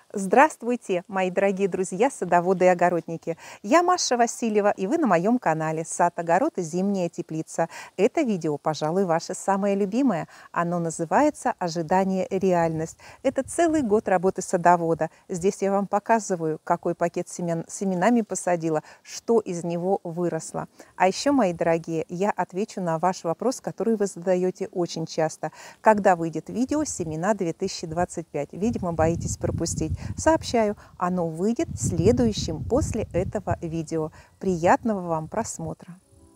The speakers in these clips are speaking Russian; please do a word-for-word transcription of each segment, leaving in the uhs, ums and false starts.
Здравствуйте, мои дорогие друзья, садоводы и огородники! Я Маша Васильева, и вы на моем канале «Сад, огород и зимняя теплица». Это видео, пожалуй, ваше самое любимое. Оно называется «Ожидание и реальность». Это целый год работы садовода. Здесь я вам показываю, какой пакет семян семенами посадила, что из него выросло. А еще, мои дорогие, я отвечу на ваш вопрос, который вы задаете очень часто. Когда выйдет видео «Семена две тысячи двадцать пять»? Видимо, боитесь пропустить. Сообщаю, оно выйдет следующим после этого видео. Приятного вам просмотра!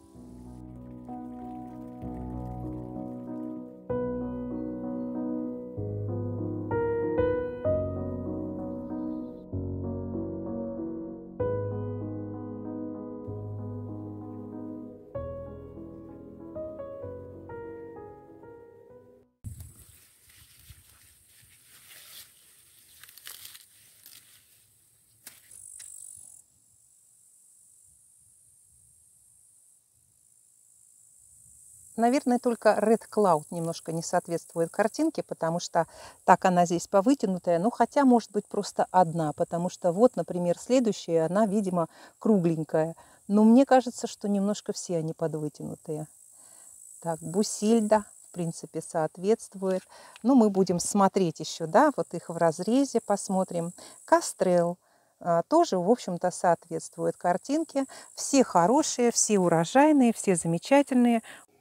Наверное, только Red Cloud немножко не соответствует картинке, потому что так она здесь повытянутая. Ну, хотя, может быть, просто одна, потому что вот, например, следующая, она, видимо, кругленькая. Но мне кажется, что немножко все они подвытянутые. Так, Бусильда, в принципе, соответствует. Но мы будем смотреть еще, да, вот их в разрезе посмотрим. Кастрел тоже, в общем-то, соответствует картинке. Все хорошие, все урожайные, все замечательные.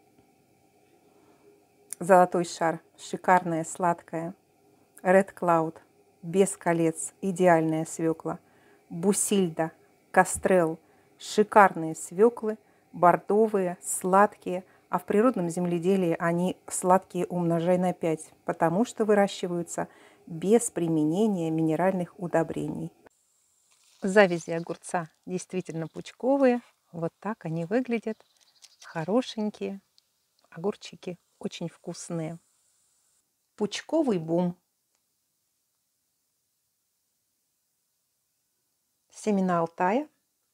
Золотой шар, шикарная, сладкая. Red Cloud, без колец, идеальная свекла. Бусильда, Кастрел, шикарные свеклы, бордовые, сладкие. А в природном земледелии они сладкие умножай на пять, потому что выращиваются без применения минеральных удобрений. Завязи огурца действительно пучковые. Вот так они выглядят. Хорошенькие огурчики. Очень вкусные. Пучковый бум. Семена Алтая.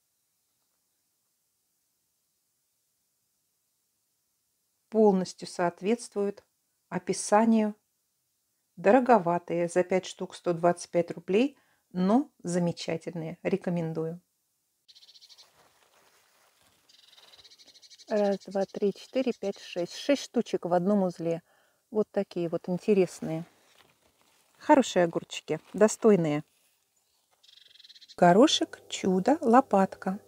Полностью соответствуют описанию. Дороговатые, за пять штук сто двадцать пять рублей, но замечательные. Рекомендую. Раз, два, три, четыре, пять, шесть. Шесть штучек в одном узле. Вот такие вот интересные. Хорошие огурчики, достойные. Горошек чудо лопатка.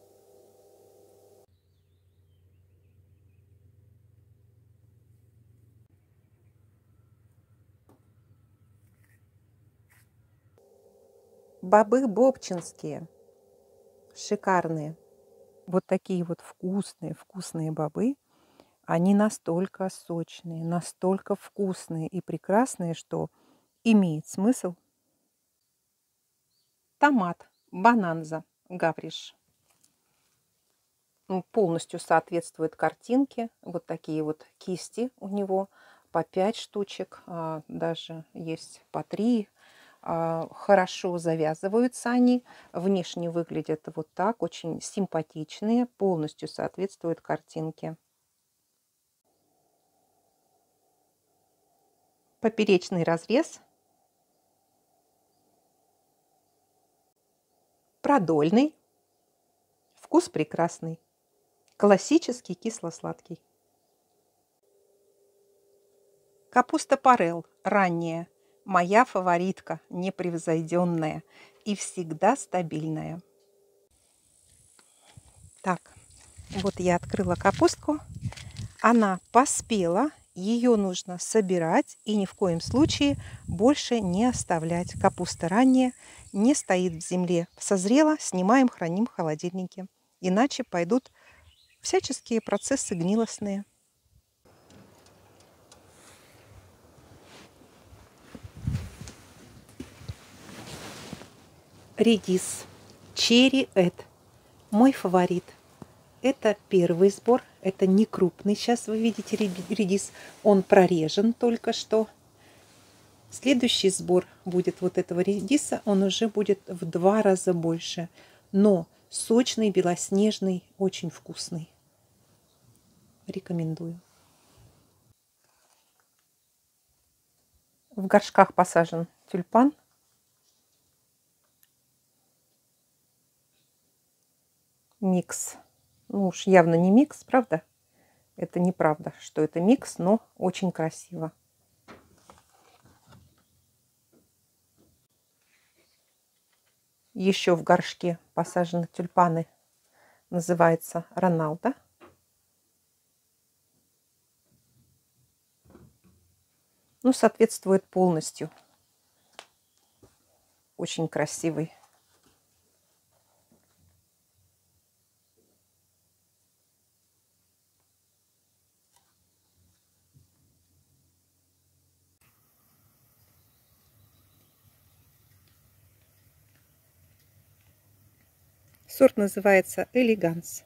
Бобы бобчинские. Шикарные. Вот такие вот вкусные, вкусные бобы. Они настолько сочные, настолько вкусные и прекрасные, что имеет смысл. Томат Bonanza Гавриш. Полностью соответствует картинке. Вот такие вот кисти у него. По пять штучек, даже есть по три. Хорошо завязываются они. Внешне выглядят вот так. Очень симпатичные. Полностью соответствуют картинке. Поперечный разрез. Продольный. Вкус прекрасный. Классический кисло-сладкий. Капуста Парел. Ранняя. Моя фаворитка. Непревзойденная. И всегда стабильная. Так, вот я открыла капустку. Она поспела. Ее нужно собирать и ни в коем случае больше не оставлять. Капуста ранняя, не стоит в земле. Созрела, снимаем, храним в холодильнике. Иначе пойдут всяческие процессы гнилостные. Редис. Черри Эд. Мой фаворит. Это первый сбор. Это не крупный. Сейчас вы видите редис. Он прорежен только что. Следующий сбор будет вот этого редиса. Он уже будет в два раза больше. Но сочный, белоснежный, очень вкусный. Рекомендую. В горшках посажен тюльпан. микс. Ну уж явно не микс, правда? Это неправда, что это микс, но очень красиво. Еще в горшке посажены тюльпаны. Называется Роналдо. Ну, соответствует полностью. Очень красивый. Сорт называется Элеганс.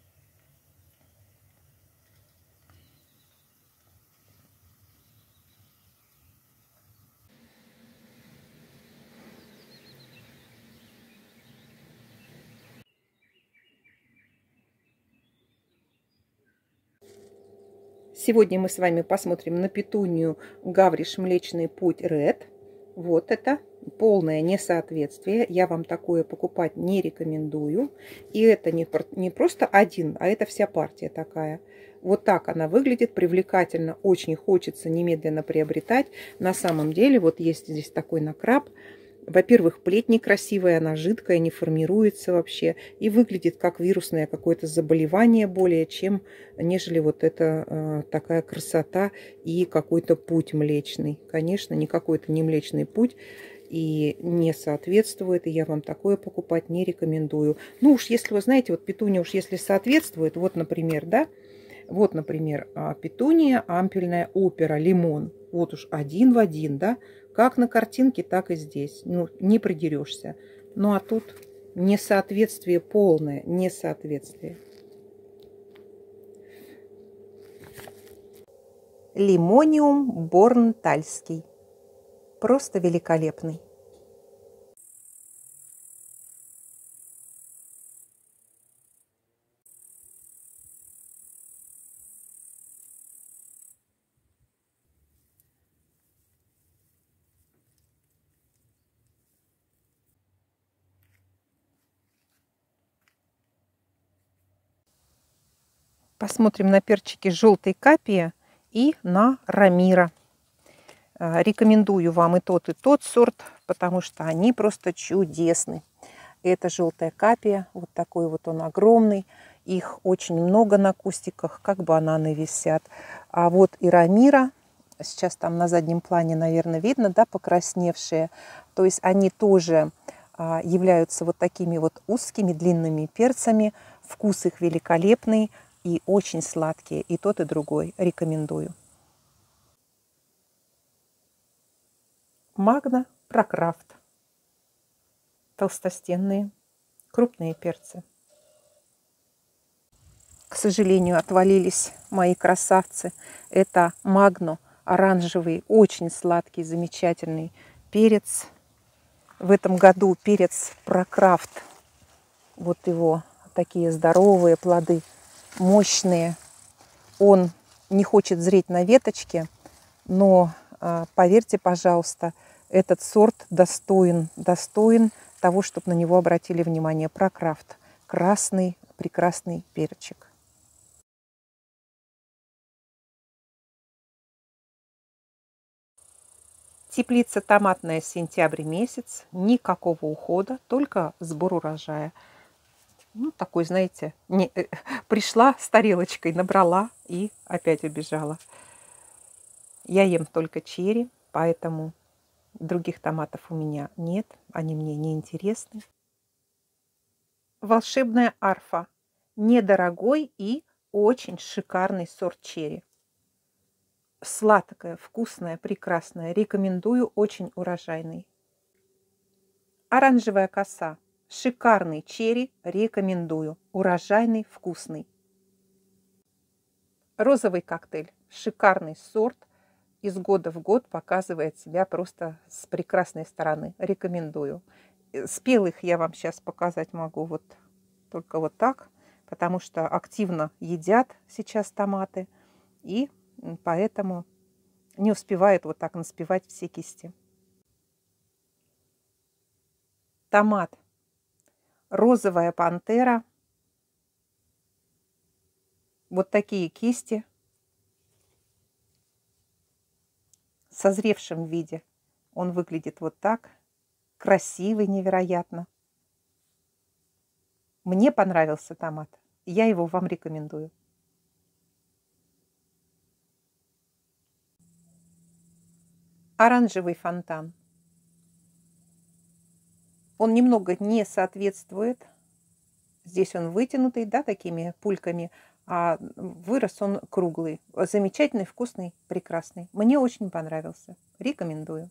Сегодня мы с вами посмотрим на петунию Гавриш Млечный Путь Ред. Вот это полное несоответствие. Я вам такое покупать не рекомендую. И это не, не просто один, а это вся партия такая. Вот так она выглядит, привлекательно, очень хочется немедленно приобретать. На самом деле, вот есть здесь такой накраб. Во-первых, плеть некрасивая, она жидкая, не формируется вообще и выглядит как вирусное какое-то заболевание более чем, нежели вот это э, такая красота и какой-то путь млечный. Конечно, не какой-то не млечный путь и не соответствует, и я вам такое покупать не рекомендую. Ну уж если вы знаете, вот петуния уж если соответствует, вот, например, да, вот, например, петуния ампельная опера, лимон. Вот уж один в один, да, как на картинке, так и здесь. Ну, не придерешься. Ну, а тут несоответствие полное, несоответствие. Лимониум борнтальский. Просто великолепный. Посмотрим на перчики желтой капия и на рамира. Рекомендую вам и тот, и тот сорт, потому что они просто чудесны. Это желтая капия, вот такой вот он огромный. Их очень много на кустиках, как бананы висят. А вот и рамира, сейчас там на заднем плане, наверное, видно, да, покрасневшие. То есть они тоже а, являются вот такими вот узкими длинными перцами. Вкус их великолепный и очень сладкие. И тот, и другой рекомендую. Магна Прокрафт. Толстостенные, крупные перцы. К сожалению, отвалились мои красавцы. Это Магно, оранжевый, очень сладкий, замечательный перец. В этом году перец Прокрафт. Вот его такие здоровые плоды, мощные. Он не хочет зреть на веточке, но поверьте, пожалуйста, этот сорт достоин, достоин того, чтобы на него обратили внимание. Прокрафт. Красный, прекрасный перчик. Теплица томатная, сентябрь месяц. Никакого ухода, только сбор урожая. Ну, такой, знаете, не, э, пришла с тарелочкой, набрала и опять убежала. Я ем только черри, поэтому других томатов у меня нет. Они мне не интересны. Волшебная арфа. Недорогой и очень шикарный сорт черри. Сладкая, вкусная, прекрасная. Рекомендую, очень урожайный. Оранжевая коса. Шикарный черри, рекомендую. Урожайный, вкусный. Розовый коктейль. Шикарный сорт. Из года в год показывает себя просто с прекрасной стороны. Рекомендую. Спелых я вам сейчас показать могу вот только вот так, потому что активно едят сейчас томаты, и поэтому не успевают вот так наспевать все кисти. Томат. Розовая пантера. Вот такие кисти в созревшем виде. Он выглядит вот так. Красивый невероятно. Мне понравился томат. Я его вам рекомендую. Оранжевый фонтан. Он немного не соответствует. Здесь он вытянутый, да, такими пульками, а вырос он круглый. Замечательный, вкусный, прекрасный. Мне очень понравился. Рекомендую.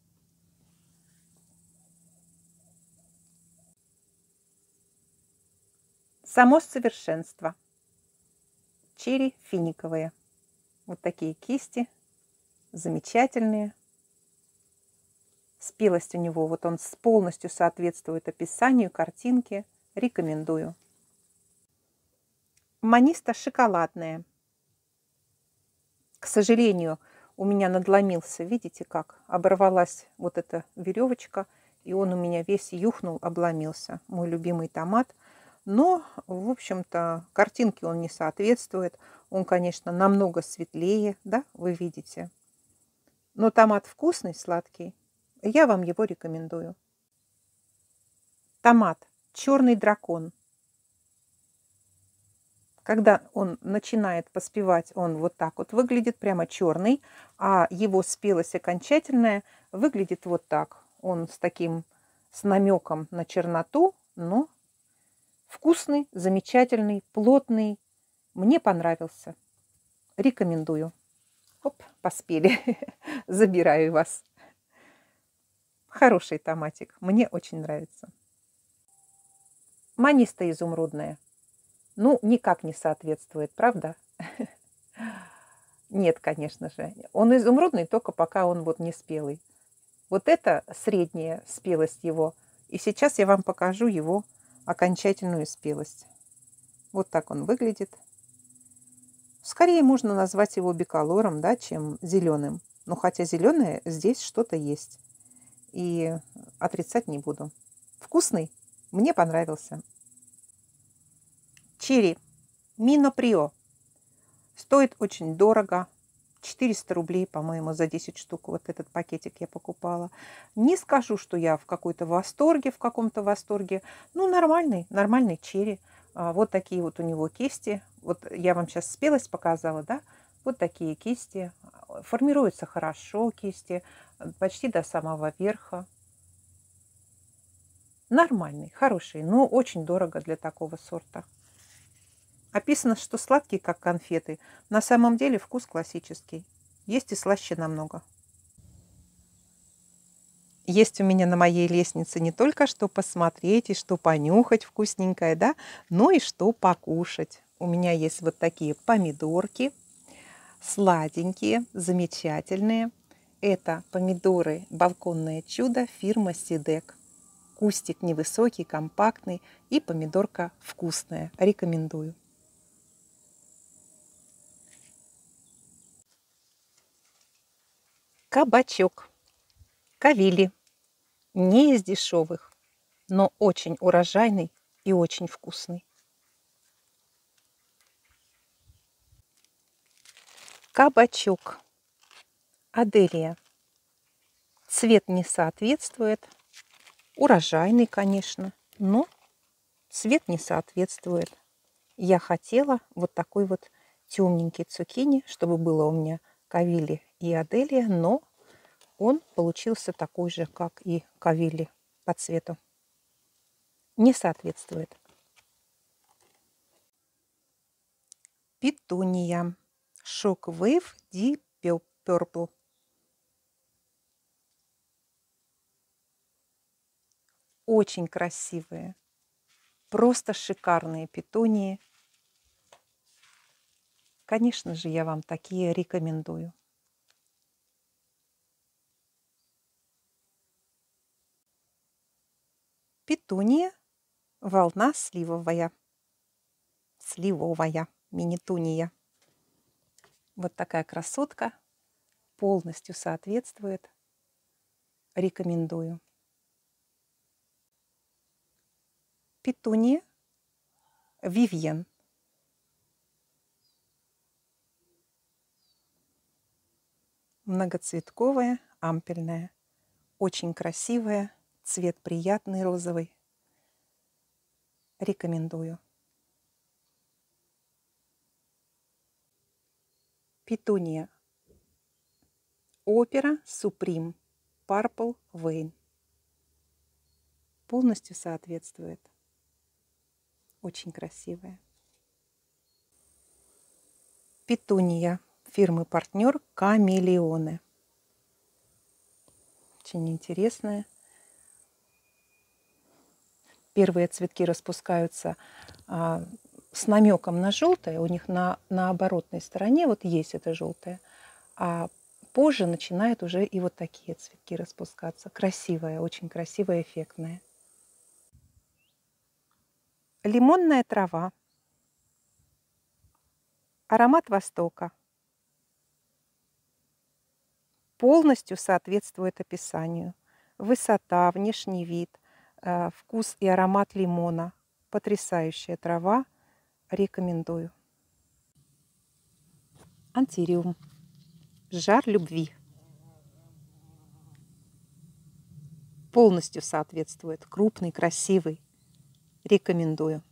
Само совершенство. Черри финиковые. Вот такие кисти. Замечательные. Спелость у него, вот он полностью соответствует описанию картинки. Рекомендую. Маниста шоколадная. К сожалению, у меня надломился, видите как? Оборвалась вот эта веревочка, и он у меня весь юхнул, обломился. Мой любимый томат. Но, в общем-то, картинке он не соответствует. Он, конечно, намного светлее, да, вы видите. Но томат вкусный, сладкий. Я вам его рекомендую. Томат черный дракон. Когда он начинает поспевать, он вот так вот выглядит, прямо черный, а его спелость окончательная выглядит вот так. Он с таким, с намеком на черноту, но вкусный, замечательный, плотный. Мне понравился. Рекомендую. Оп, поспели. Забираю вас. Хороший томатик. Мне очень нравится. Маниста изумрудная. Ну, никак не соответствует, правда? Нет, конечно же. Он изумрудный, только пока он вот не спелый. Вот это средняя спелость его. И сейчас я вам покажу его окончательную спелость. Вот так он выглядит. Скорее можно назвать его биколором, да, чем зеленым. Но хотя зеленое, здесь что-то есть. И отрицать не буду. Вкусный? Мне понравился. Черри Мино Прио. Стоит очень дорого. четыреста рублей, по-моему, за десять штук. Вот этот пакетик я покупала. Не скажу, что я в какой-то восторге, в каком-то восторге. Ну, нормальный, нормальный черри. А, вот такие вот у него кисти. Вот я вам сейчас спелость показала, да? Вот такие кисти. Формируются хорошо кисти, почти до самого верха. Нормальный, хороший, но очень дорого для такого сорта. Описано, что сладкий, как конфеты. На самом деле вкус классический. Есть и слаще намного. Есть у меня на моей лестнице не только что посмотреть и что понюхать вкусненькое, да, но и что покушать. У меня есть вот такие помидорки, сладенькие, замечательные. Это помидоры «Балконное чудо» фирмы Сидек. Кустик невысокий, компактный и помидорка вкусная. Рекомендую. Кабачок. Кавили. Не из дешевых, но очень урожайный и очень вкусный. Кабачок. Аделия. Цвет не соответствует. Урожайный, конечно, но цвет не соответствует. Я хотела вот такой вот темненький цукини, чтобы было у меня кавили и аделия, но он получился такой же, как и кавили по цвету. Не соответствует. Петуния. Shockwave Deep Purple. Очень красивые. Просто шикарные петунии. Конечно же, я вам такие рекомендую. Петуния. Волна сливовая. Сливовая. Мини-туния. Вот такая красотка. Полностью соответствует. Рекомендую. Петуния Вивьен. Многоцветковая, ампельная. Очень красивая, цвет приятный, розовый. Рекомендую. Петуния. Опера Supreme Purple Vein. Полностью соответствует. Очень красивая. Петуния фирмы-партнер Камелеоне. Очень интересная. Первые цветки распускаются а, с намеком на желтое. У них на, на оборотной стороне вот есть это желтое. А позже начинают уже и вот такие цветки распускаться. Красивая, очень красивая, эффектная. Лимонная трава. Аромат Востока. Полностью соответствует описанию. Высота, внешний вид, э, вкус и аромат лимона. Потрясающая трава. Рекомендую. Антириум. Жар любви. Полностью соответствует. Крупный, красивый. Рекомендую.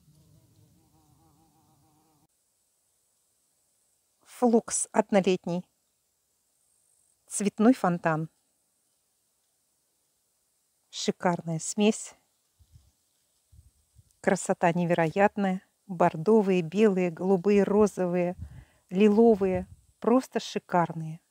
Флокс однолетний. Цветной фонтан. Шикарная смесь. Красота невероятная. Бордовые, белые, голубые, розовые, лиловые. Просто шикарные.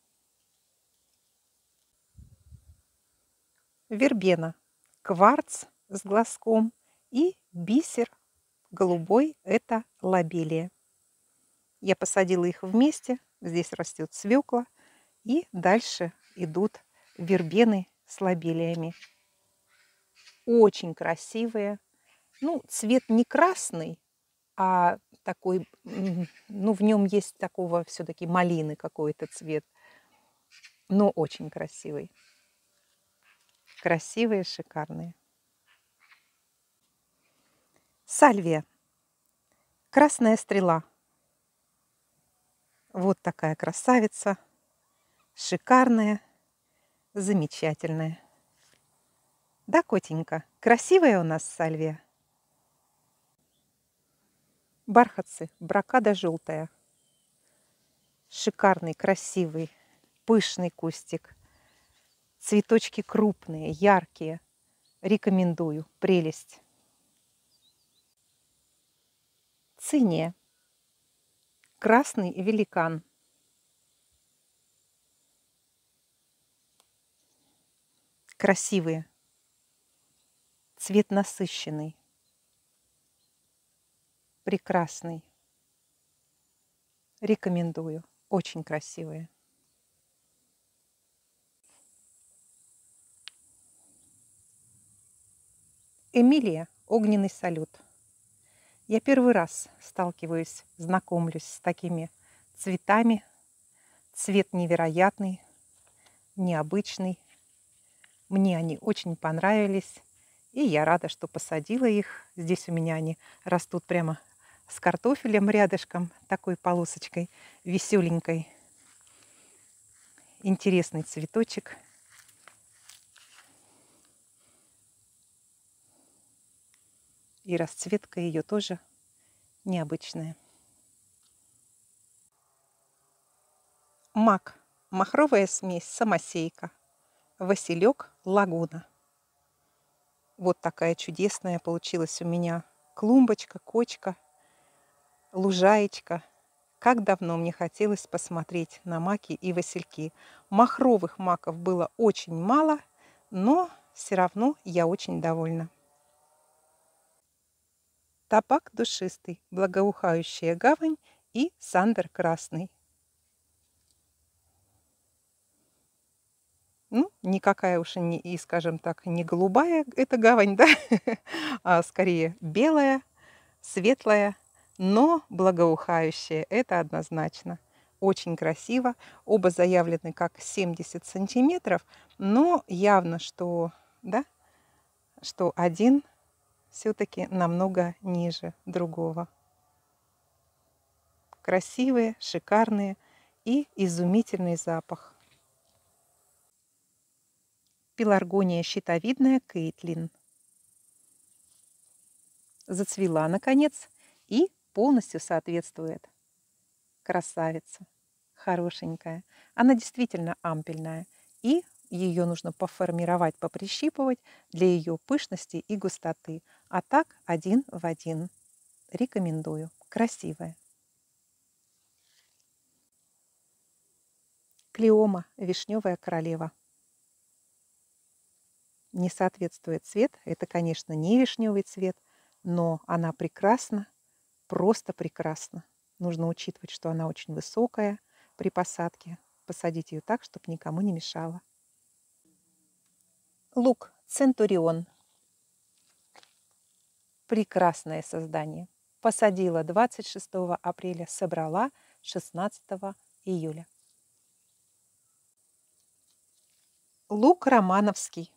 Вербена. Кварц с глазком. И бисер голубой. Это лобелия. Я посадила их вместе. Здесь растет свекла. И дальше идут вербены с лобелиями. Очень красивые. Ну, цвет не красный, а такой, ну, в нем есть такого все-таки малины какой-то цвет. Но очень красивый. Красивые, шикарные. Сальвия. Красная стрела. Вот такая красавица. Шикарная, замечательная. Да, котенька, красивая у нас сальвия. Бархатцы, брокада желтая. Шикарный, красивый, пышный кустик. Цветочки крупные, яркие. Рекомендую. Прелесть. Циния. Красный великан. Красивые. Цвет насыщенный. Прекрасный. Рекомендую. Очень красивые. Эмилия. Огненный салют. Я первый раз сталкиваюсь, знакомлюсь с такими цветами. Цвет невероятный, необычный. Мне они очень понравились. И я рада, что посадила их. Здесь у меня они растут прямо с картофелем рядышком, такой полосочкой веселенькой. Интересный цветочек. И расцветка ее тоже необычная. Мак. Махровая смесь, самосейка. Василек, лагуна. Вот такая чудесная получилась у меня клумбочка, кочка, лужаечка. Как давно мне хотелось посмотреть на маки и васильки. Махровых маков было очень мало, но все равно я очень довольна. Табак душистый, благоухающая гавань и сандер красный. Ну, никакая уж и, не, и, скажем так, не голубая эта гавань, да, а скорее белая, светлая, но благоухающая. Это однозначно. Очень красиво. Оба заявлены как семьдесят сантиметров, но явно, что, да, что один все-таки намного ниже другого. Красивые, шикарные и изумительный запах. Пеларгония щитовидная Кейтлин. Зацвела, наконец, и полностью соответствует. Красавица, хорошенькая. Она действительно ампельная. И ее нужно поформировать, поприщипывать для ее пышности и густоты. А так один в один. Рекомендую. Красивая. Клеома, вишневая королева. Не соответствует цвет. Это, конечно, не вишневый цвет, но она прекрасна, просто прекрасна. Нужно учитывать, что она очень высокая при посадке. Посадить ее так, чтобы никому не мешала. Лук Центурион. Прекрасное создание. Посадила двадцать шестого апреля, собрала шестнадцатого июля. Лук Романовский.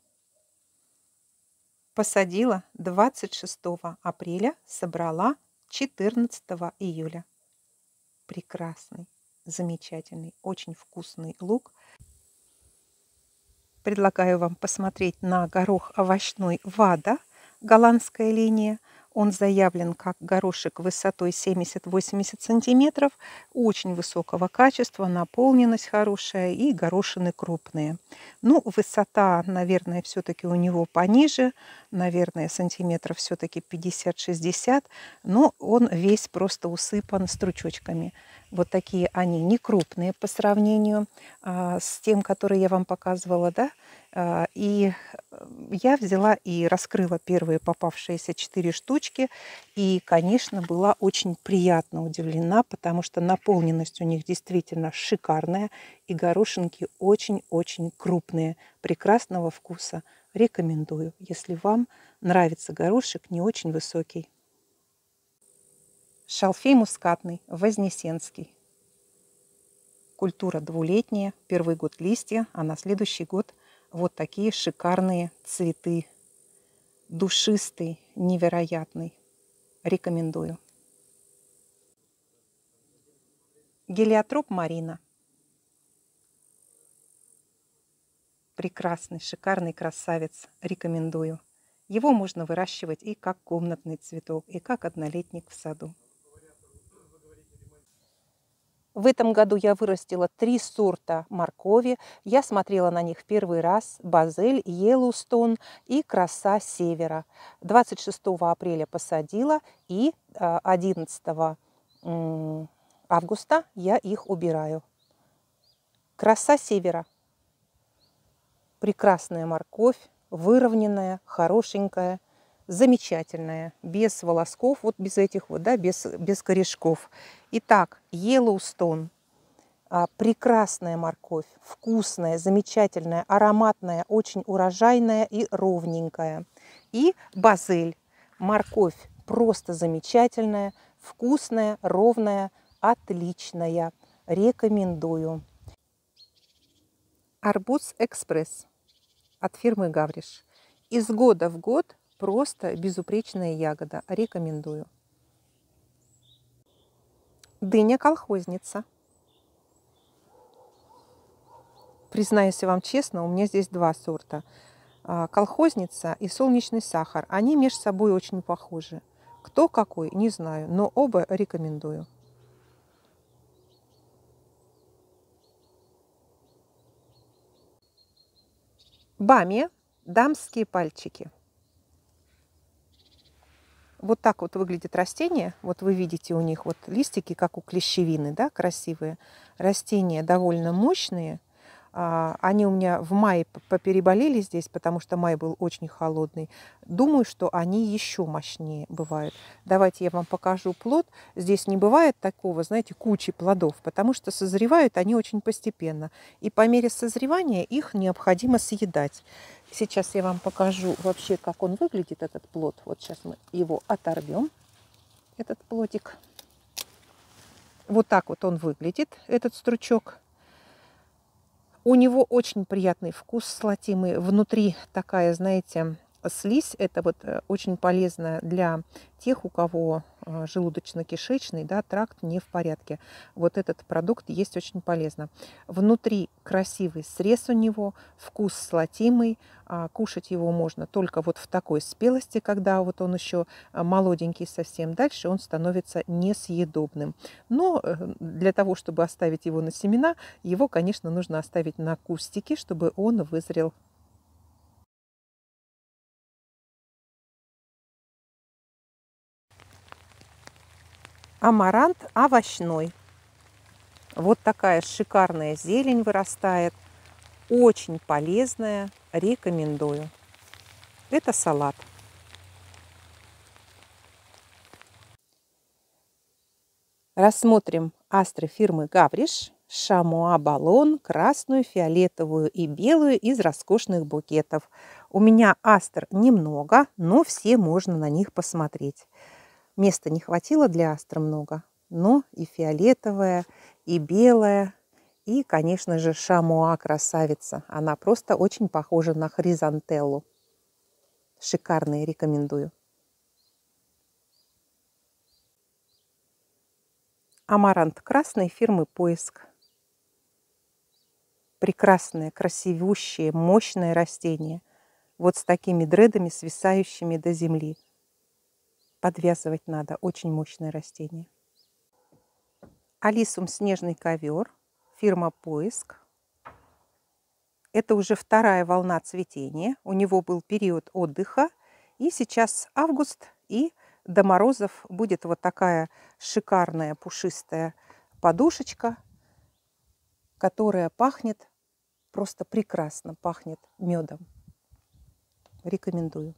Посадила двадцать шестого апреля, собрала четырнадцатого июля. Прекрасный, замечательный, очень вкусный лук. Предлагаю вам посмотреть на горох овощной Вада, голландская линия. Он заявлен как горошек высотой семьдесят-восемьдесят сантиметров, очень высокого качества, наполненность хорошая и горошины крупные. Ну, высота, наверное, все-таки у него пониже, наверное, сантиметров все-таки пятьдесят-шестьдесят, но он весь просто усыпан стручочками. Вот такие они не крупные по сравнению а, с тем, который я вам показывала, да. А, и я взяла и раскрыла первые попавшиеся четыре штучки. И, конечно, была очень приятно удивлена, потому что наполненность у них действительно шикарная. И горошинки очень-очень крупные, прекрасного вкуса. Рекомендую, если вам нравится горошек не очень высокий. Шалфей мускатный, вознесенский. Культура двулетняя, первый год листья, а на следующий год вот такие шикарные цветы. Душистый, невероятный. Рекомендую. Гелиотроп Марина. Прекрасный, шикарный красавец. Рекомендую. Его можно выращивать и как комнатный цветок, и как однолетник в саду. В этом году я вырастила три сорта моркови. Я смотрела на них первый раз. Базель, Йеллоустон и Краса Севера. двадцать шестого апреля посадила, и одиннадцатого августа я их убираю. Краса Севера. Прекрасная морковь, выровненная, хорошенькая, замечательная, без волосков, вот без этих вот, да, без, без корешков. Итак, Йеллоустон. Прекрасная морковь, вкусная, замечательная, ароматная, очень урожайная и ровненькая. И Базель. Морковь просто замечательная, вкусная, ровная, отличная. Рекомендую. Арбуз Экспресс от фирмы Гавриш. Из года в год просто безупречная ягода. Рекомендую. Дыня колхозница. Признаюсь вам честно, у меня здесь два сорта. Колхозница и солнечный сахар. Они между собой очень похожи. Кто какой, не знаю, но оба рекомендую. Бамия. Дамские пальчики. Вот так вот выглядит растение. Вот вы видите у них вот листики, как у клещевины, да, красивые. Растения довольно мощные. Они у меня в мае попереболели здесь, потому что май был очень холодный. Думаю, что они еще мощнее бывают. Давайте я вам покажу плод. Здесь не бывает такого, знаете, кучи плодов, потому что созревают они очень постепенно. И по мере созревания их необходимо съедать. Сейчас я вам покажу вообще, как он выглядит, этот плод. Вот сейчас мы его оторвем, этот плодик. Вот так вот он выглядит, этот стручок. У него очень приятный вкус, золотимый. Внутри такая, знаете, слизь – это вот очень полезно для тех, у кого желудочно-кишечный, да, тракт не в порядке. Вот этот продукт есть очень полезно. Внутри красивый срез у него, вкус золотимый. Кушать его можно только вот в такой спелости, когда вот он еще молоденький совсем. Дальше он становится несъедобным. Но для того, чтобы оставить его на семена, его, конечно, нужно оставить на кустике, чтобы он вызрел. Амарант овощной. Вот такая шикарная зелень вырастает. Очень полезная. Рекомендую. Это салат. Рассмотрим астры фирмы Гавриш. Шамуа баллон, красную, фиолетовую и белую из роскошных букетов. У меня астр немного, но все можно на них посмотреть. Места не хватило для астра много, но и фиолетовая, и белая, и, конечно же, шамуа красавица. Она просто очень похожа на хризантеллу. Шикарные, рекомендую. Амарант красный фирмы Поиск. Прекрасное, красивущее, мощное растение. Вот с такими дредами, свисающими до земли. Подвязывать надо. Очень мощное растение. Алисум снежный ковер. Фирма Поиск. Это уже вторая волна цветения. У него был период отдыха. И сейчас август. И до морозов будет вот такая шикарная пушистая подушечка, которая пахнет просто прекрасно. Пахнет медом. Рекомендую.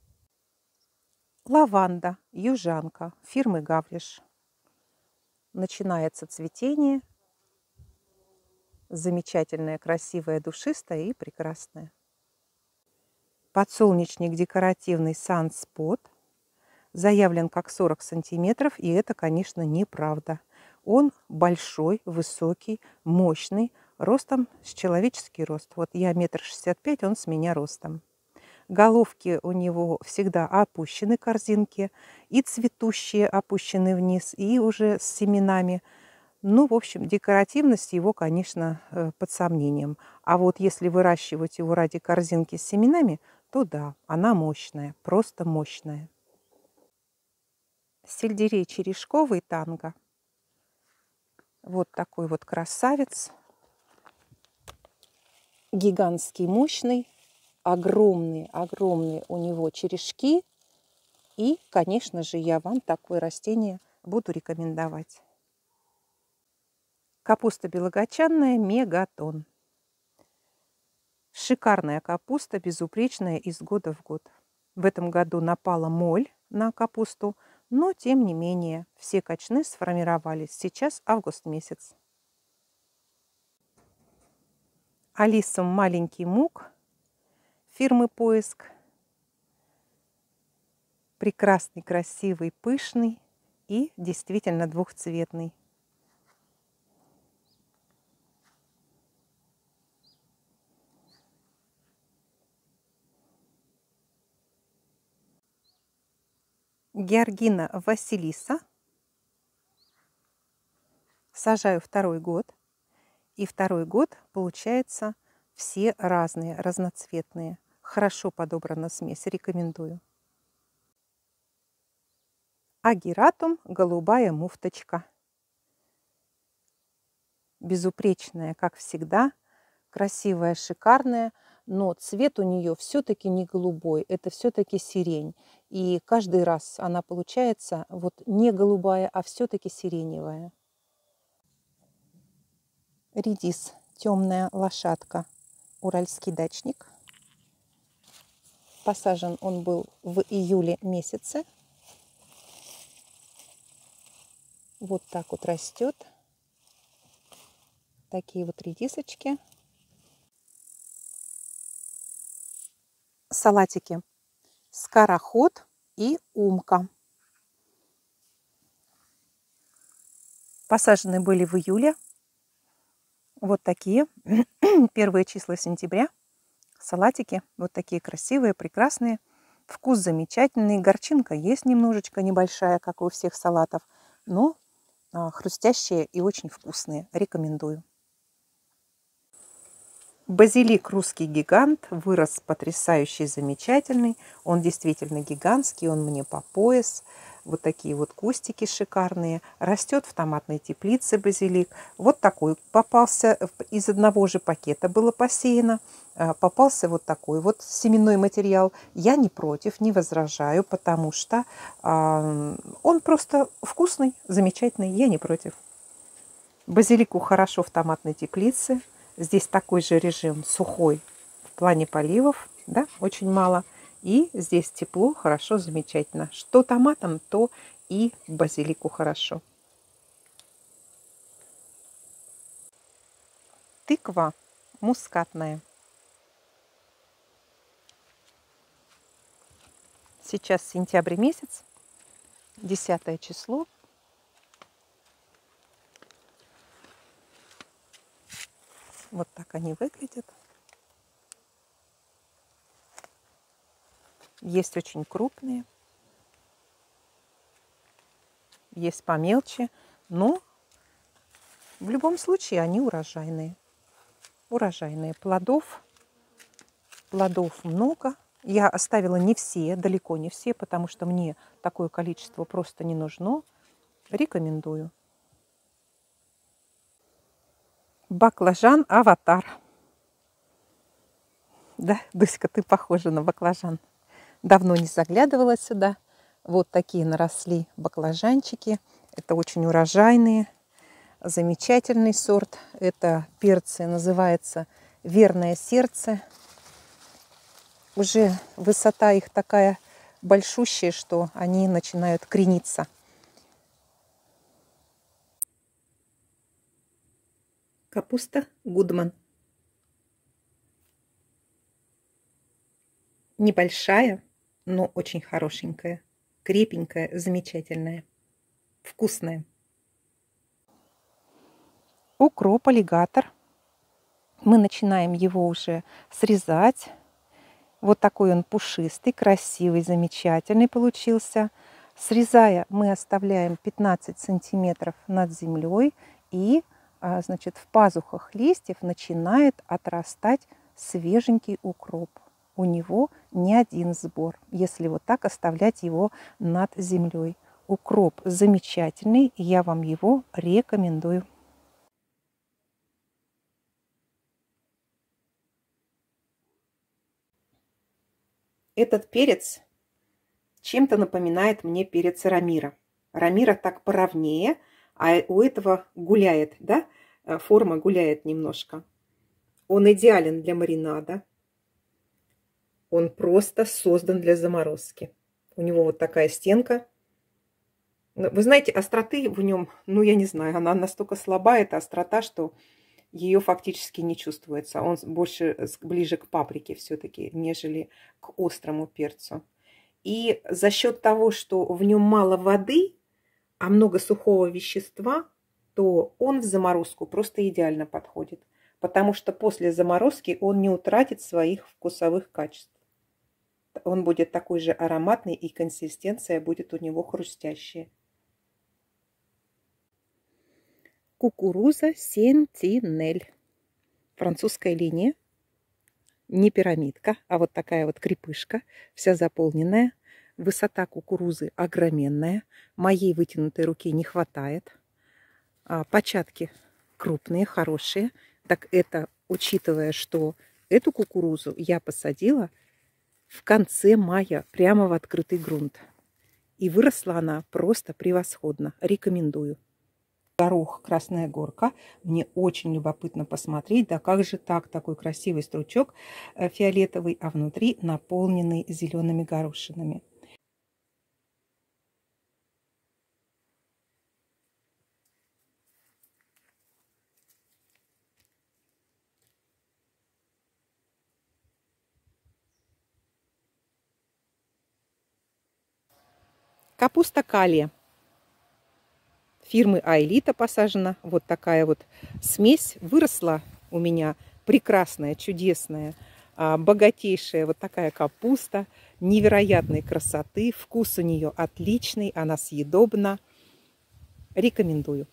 Лаванда, южанка, фирмы Гавриш. Начинается цветение. Замечательная, красивая, душистая и прекрасная. Подсолнечник декоративный Sunspot. Заявлен как сорок сантиметров, и это, конечно, неправда. Он большой, высокий, мощный, ростом с человеческий рост. Вот я метр шестьдесят пять, он с меня ростом. Головки у него всегда опущены, корзинки, и цветущие опущены вниз, и уже с семенами. Ну, в общем, декоративность его, конечно, под сомнением. А вот если выращивать его ради корзинки с семенами, то да, она мощная, просто мощная. Сельдерей черешковый танго. Вот такой вот красавец. Гигантский, мощный. Огромные, огромные у него черешки. И, конечно же, я вам такое растение буду рекомендовать. Капуста белогочанная Мегатон. Шикарная капуста, безупречная из года в год. В этом году напала моль на капусту, но тем не менее все кочаны сформировались. Сейчас август месяц. Алисум маленький мук фирмы Поиск. Прекрасный, красивый, пышный и действительно двухцветный. Георгина Василиса. Сажаю второй год. И второй год, получается, все разные, разноцветные. Хорошо подобрана смесь, рекомендую. Агератум голубая муфточка. Безупречная, как всегда. Красивая, шикарная. Но цвет у нее все-таки не голубой, это все-таки сирень. И каждый раз она получается вот не голубая, а все-таки сиреневая. Редис, темная лошадка, уральский дачник. Посажен он был в июле месяце. Вот так вот растет. Такие вот редисочки. Салатики. Скороход и умка. Посажены были в июле. Вот такие. Первые числа сентября. Салатики. Вот такие красивые, прекрасные. Вкус замечательный, горчинка есть немножечко небольшая, как у всех салатов, но а, хрустящие и очень вкусные. Рекомендую. Базилик русский гигант вырос потрясающий, замечательный. Он действительно гигантский, он мне по пояс. Вот такие вот кустики шикарные. Растет в томатной теплице базилик. Вот такой попался, из одного же пакета было посеяно. Попался вот такой вот семенной материал. Я не против, не возражаю, потому что э, он просто вкусный, замечательный. Я не против. Базилику хорошо в томатной теплице. Здесь такой же режим сухой в плане поливов, да, очень мало. И здесь тепло, хорошо, замечательно. Что томатом, то и базилику хорошо. Тыква мускатная. Сейчас сентябрь месяц, десятое число. Вот так они выглядят. Есть очень крупные, есть помельче, но в любом случае они урожайные. Урожайные. Плодов, плодов много. Я оставила не все, далеко не все, потому что мне такое количество просто не нужно. Рекомендую. Баклажан аватар. Да, Дуська, ты похожа на баклажан. Давно не заглядывала сюда. Вот такие наросли баклажанчики. Это очень урожайные. Замечательный сорт. Это перцы, называется «Верное сердце». Уже высота их такая большущая, что они начинают крениться. Капуста Гудман. Небольшая, но очень хорошенькая, крепенькая, замечательная, вкусная. Укроп аллигатор. Мы начинаем его уже срезать. Вот такой он пушистый, красивый, замечательный получился. Срезая, мы оставляем пятнадцать сантиметров над землей, и значит, в пазухах листьев начинает отрастать свеженький укроп. У него не один сбор, если вот так оставлять его над землей. Укроп замечательный, и я вам его рекомендую. Этот перец чем-то напоминает мне перец рамира. Рамира так поровнее, а у этого гуляет, да, форма гуляет немножко. Он идеален для маринада. Он просто создан для заморозки. У него вот такая стенка. Вы знаете, остроты в нем, ну, я не знаю, она настолько слаба, эта острота, что ее фактически не чувствуется. Он больше ближе к паприке все-таки, нежели к острому перцу. И за счет того, что в нем мало воды, а много сухого вещества, то он в заморозку просто идеально подходит. Потому что после заморозки он не утратит своих вкусовых качеств. Он будет такой же ароматный, и консистенция будет у него хрустящая. Кукуруза Сентинель. Французская линия. Не пирамидка, а вот такая вот крепышка, вся заполненная. Высота кукурузы огроменная. Моей вытянутой руки не хватает. А початки крупные, хорошие. Так это, учитывая, что эту кукурузу я посадила в конце мая прямо в открытый грунт. И выросла она просто превосходно. Рекомендую. Горох Красная Горка. Мне очень любопытно посмотреть, да как же так, такой красивый стручок фиолетовый, а внутри наполненный зелеными горошинами. Капуста калия. Фирмы Аэлита посажена. Вот такая вот смесь выросла у меня прекрасная, чудесная. А, богатейшая вот такая капуста, невероятной красоты, вкус у нее отличный, она съедобна. Рекомендую.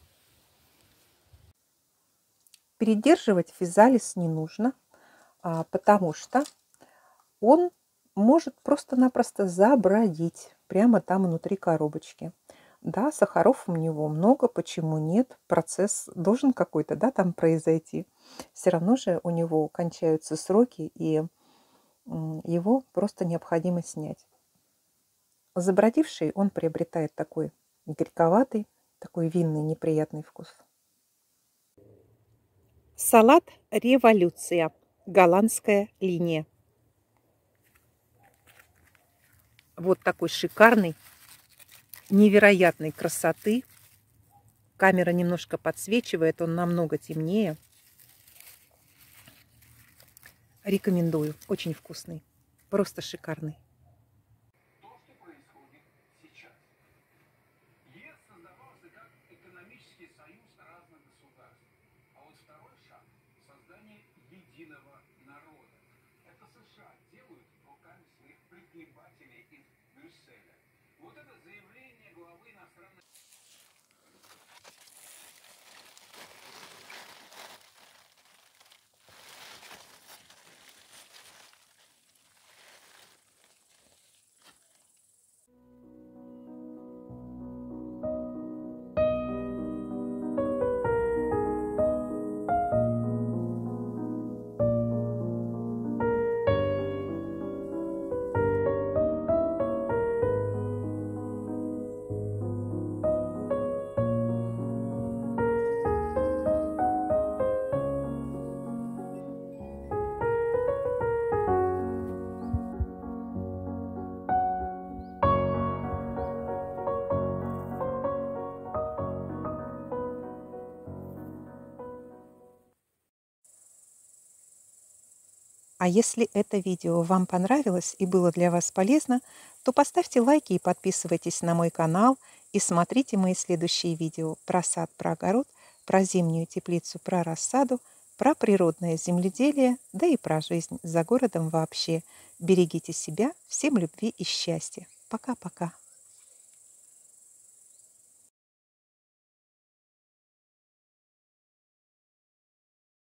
Передерживать физалис не нужно, а, потому что он может просто-напросто забродить прямо там внутри коробочки. Да, сахаров у него много, почему нет? Процесс должен какой-то, да, там произойти. Все равно же у него кончаются сроки, и м, его просто необходимо снять. Забродивший он приобретает такой горьковатый, такой винный неприятный вкус. Салат «Революция», голландская линия. Вот такой шикарный, невероятной красоты. Камера немножко подсвечивает, он намного темнее. Рекомендую, очень вкусный, просто шикарный. То, что происходит сейчас. ЕС создавался как экономический союз разных государств. А вот второй шаг – создание единого народа. Это США делают руками своих прихлебателей из Брюсселя. Вот это заявление главы иностранной... А если это видео вам понравилось и было для вас полезно, то поставьте лайки и подписывайтесь на мой канал и смотрите мои следующие видео про сад, про огород, про зимнюю теплицу, про рассаду, про природное земледелие, да и про жизнь за городом вообще. Берегите себя, всем любви и счастья. Пока-пока.